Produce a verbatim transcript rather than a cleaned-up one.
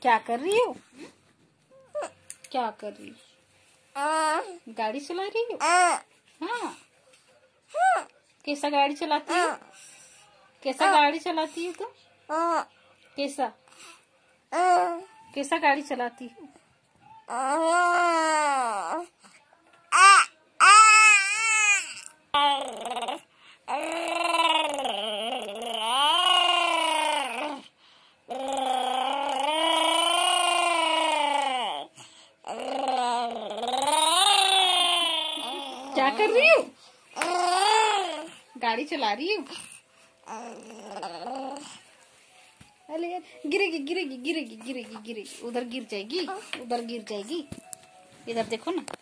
क्या कर रही हो? क्या कर रही हो? गाड़ी चला रही हो? हाँ। कैसा गाड़ी चलाती हो? कैसा गाड़ी चलाती हो तुम? कैसा कैसा गाड़ी चलाती हो? क्या कर रही हो? गाड़ी चला रही हो? अरे यार, गिरेगी गिरेगी गिरेगी गिरेगी गिरेगी उधर गिर जाएगी, उधर गिर जाएगी। इधर देखो ना।